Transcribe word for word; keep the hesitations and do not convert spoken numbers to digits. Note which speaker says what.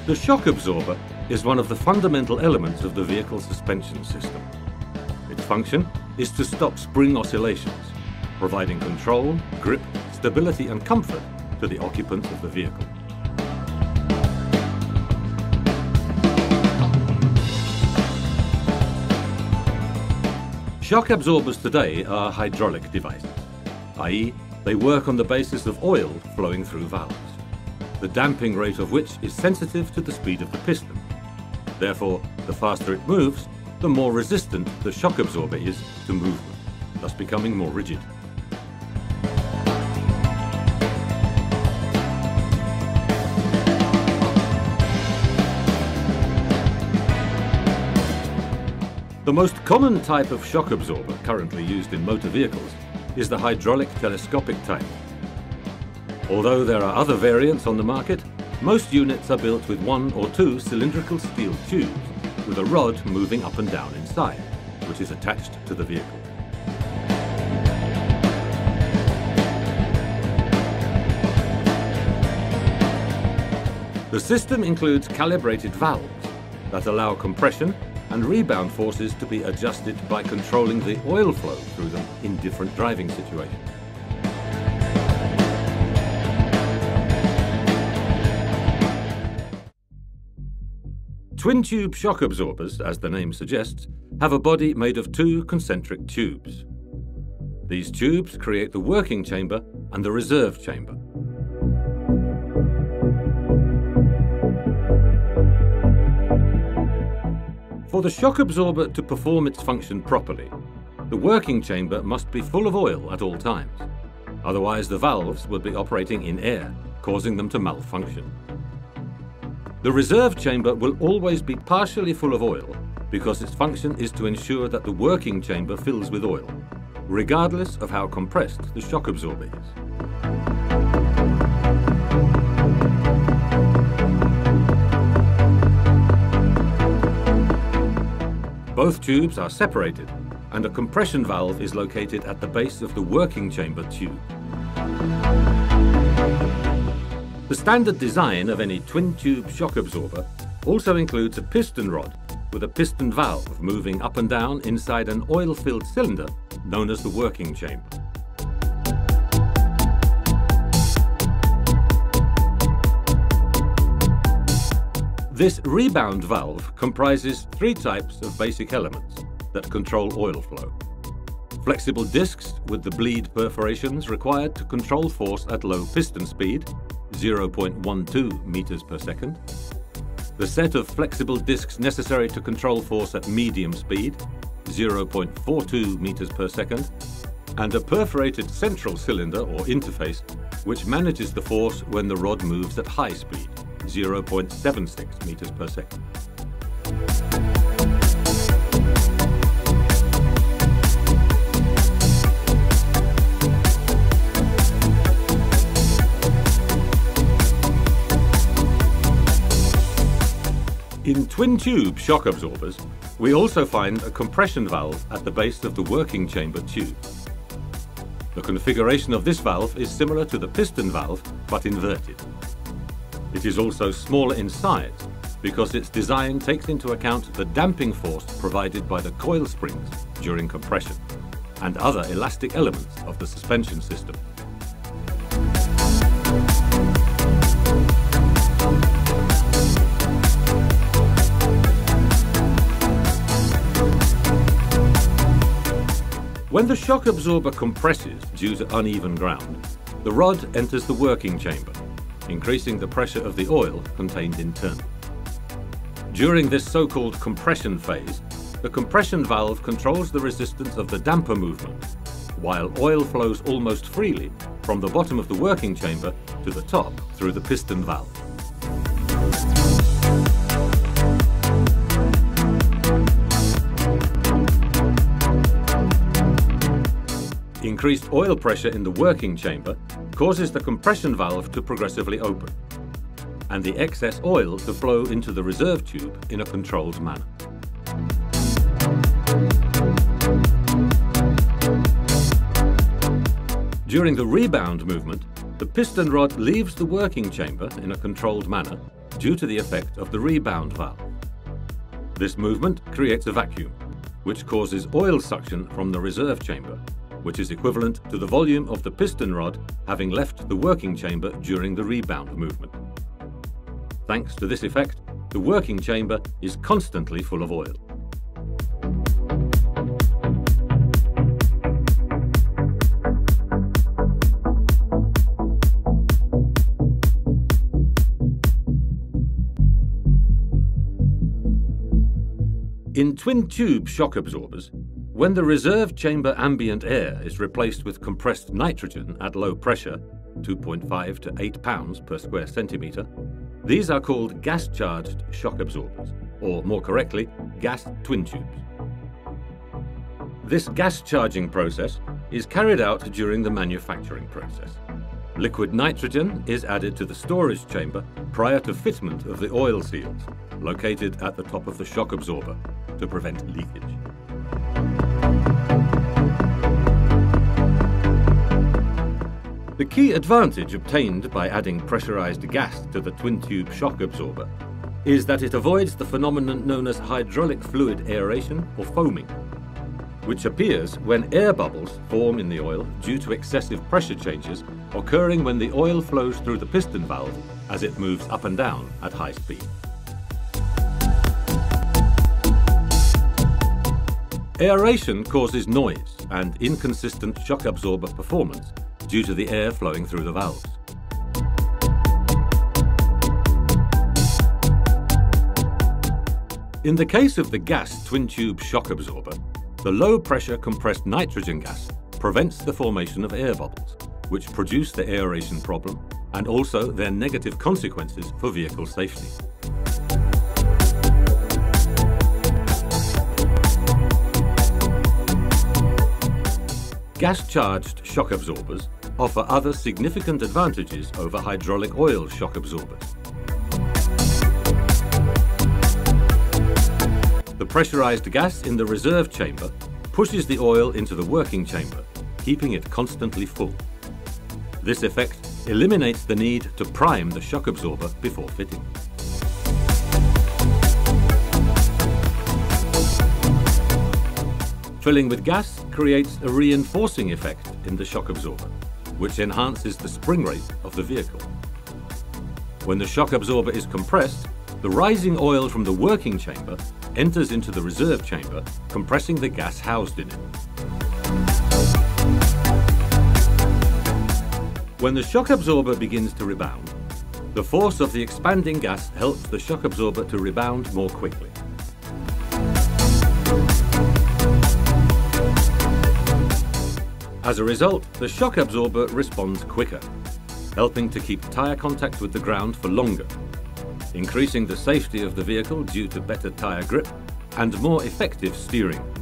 Speaker 1: The shock absorber is one of the fundamental elements of the vehicle suspension system. Its function is to stop spring oscillations, providing control, grip, stability and comfort to the occupants of the vehicle. Shock absorbers today are hydraulic devices, that is, they work on the basis of oil flowing through valves, the damping rate of which is sensitive to the speed of the piston. Therefore, the faster it moves, the more resistant the shock absorber is to movement, thus becoming more rigid. The most common type of shock absorber currently used in motor vehicles is the hydraulic telescopic type. Although there are other variants on the market, most units are built with one or two cylindrical steel tubes with a rod moving up and down inside, which is attached to the vehicle. The system includes calibrated valves that allow compression and rebound forces to be adjusted by controlling the oil flow through them in different driving situations. Twin-tube shock absorbers, as the name suggests, have a body made of two concentric tubes. These tubes create the working chamber and the reserve chamber. For the shock absorber to perform its function properly, the working chamber must be full of oil at all times. Otherwise, the valves will be operating in air, causing them to malfunction. The reserve chamber will always be partially full of oil because its function is to ensure that the working chamber fills with oil, regardless of how compressed the shock absorber is. Both tubes are separated, and a compression valve is located at the base of the working chamber tube. The standard design of any twin-tube shock absorber also includes a piston rod with a piston valve moving up and down inside an oil-filled cylinder known as the working chamber. This rebound valve comprises three types of basic elements that control oil flow. Flexible discs with the bleed perforations required to control force at low piston speed, zero point one two meters per second. The set of flexible discs necessary to control force at medium speed, zero point four two meters per second. And a perforated central cylinder or interface which manages the force when the rod moves at high speed, zero point seven six meters per second. In twin-tube shock absorbers, we also find a compression valve at the base of the working chamber tube. The configuration of this valve is similar to the piston valve, but inverted. It is also smaller in size because its design takes into account the damping force provided by the coil springs during compression and other elastic elements of the suspension system. When the shock absorber compresses due to uneven ground, the rod enters the working chamber, increasing the pressure of the oil contained internal. During this so-called compression phase, the compression valve controls the resistance of the damper movement, while oil flows almost freely from the bottom of the working chamber to the top through the piston valve. Increased oil pressure in the working chamber causes the compression valve to progressively open, and the excess oil to flow into the reserve tube in a controlled manner. During the rebound movement, the piston rod leaves the working chamber in a controlled manner due to the effect of the rebound valve. This movement creates a vacuum, which causes oil suction from the reserve chamber, which is equivalent to the volume of the piston rod having left the working chamber during the rebound movement. Thanks to this effect, the working chamber is constantly full of oil. In twin-tube shock absorbers, when the reserve chamber ambient air is replaced with compressed nitrogen at low pressure, two point five to eight pounds per square centimetre, these are called gas-charged shock absorbers, or more correctly, gas twin tubes. This gas charging process is carried out during the manufacturing process. Liquid nitrogen is added to the storage chamber prior to fitment of the oil seals, located at the top of the shock absorber, to prevent leakage. The key advantage obtained by adding pressurized gas to the twin-tube shock absorber is that it avoids the phenomenon known as hydraulic fluid aeration or foaming, which appears when air bubbles form in the oil due to excessive pressure changes occurring when the oil flows through the piston valve as it moves up and down at high speed. Aeration causes noise and inconsistent shock absorber performance due to the air flowing through the valves. In the case of the gas twin-tube shock absorber, the low-pressure compressed nitrogen gas prevents the formation of air bubbles, which produce the aeration problem and also their negative consequences for vehicle safety. Gas-charged shock absorbers offer other significant advantages over hydraulic oil shock absorbers. The pressurized gas in the reserve chamber pushes the oil into the working chamber, keeping it constantly full. This effect eliminates the need to prime the shock absorber before fitting. Filling with gas creates a reinforcing effect in the shock absorber, which enhances the spring rate of the vehicle. When the shock absorber is compressed, the rising oil from the working chamber enters into the reserve chamber, compressing the gas housed in it. When the shock absorber begins to rebound, the force of the expanding gas helps the shock absorber to rebound more quickly. As a result, the shock absorber responds quicker, helping to keep tyre contact with the ground for longer, increasing the safety of the vehicle due to better tyre grip and more effective steering.